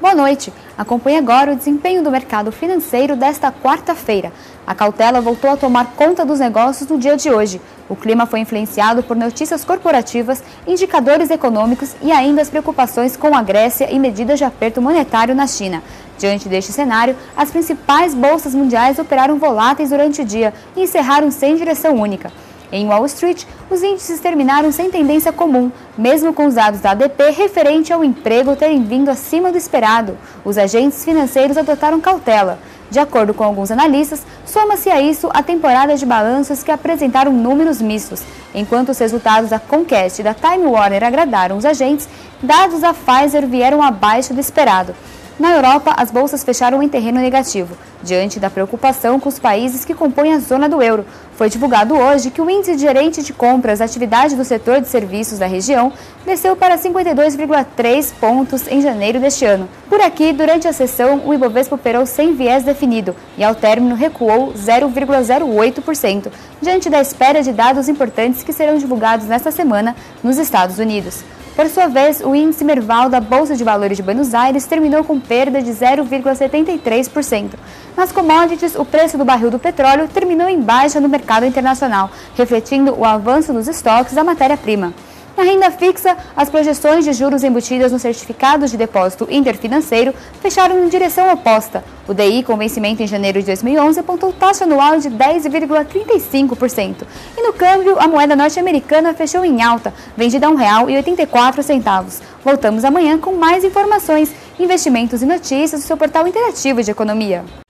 Boa noite. Acompanhe agora o desempenho do mercado financeiro desta quarta-feira. A cautela voltou a tomar conta dos negócios no dia de hoje. O clima foi influenciado por notícias corporativas, indicadores econômicos e ainda as preocupações com a Grécia e medidas de aperto monetário na China. Diante deste cenário, as principais bolsas mundiais operaram voláteis durante o dia e encerraram sem direção única. Em Wall Street, os índices terminaram sem tendência comum, mesmo com os dados da ADP referente ao emprego terem vindo acima do esperado. Os agentes financeiros adotaram cautela. De acordo com alguns analistas, soma-se a isso a temporada de balanços que apresentaram números mistos. Enquanto os resultados da Comcast e da Time Warner agradaram os agentes, dados da Pfizer vieram abaixo do esperado. Na Europa, as bolsas fecharam em terreno negativo, diante da preocupação com os países que compõem a zona do euro. Foi divulgado hoje que o índice de gerente de compras da atividade do setor de serviços da região desceu para 52,3 pontos em janeiro deste ano. Por aqui, durante a sessão, o Ibovespa operou sem viés definido e, ao término, recuou 0,08%, diante da espera de dados importantes que serão divulgados nesta semana nos Estados Unidos. Por sua vez, o índice Merval da Bolsa de Valores de Buenos Aires terminou com perda de 0,73%. Nas commodities, o preço do barril do petróleo terminou em baixa no mercado internacional, refletindo o avanço dos estoques da matéria-prima. Na renda fixa, as projeções de juros embutidas nos certificados de depósito interfinanceiro fecharam em direção oposta. O DI, com vencimento em janeiro de 2011, apontou taxa anual de 10,35%. E no câmbio, a moeda norte-americana fechou em alta, vendida a R$ 1,84. Voltamos amanhã com mais informações, investimentos e notícias do seu portal interativo de economia.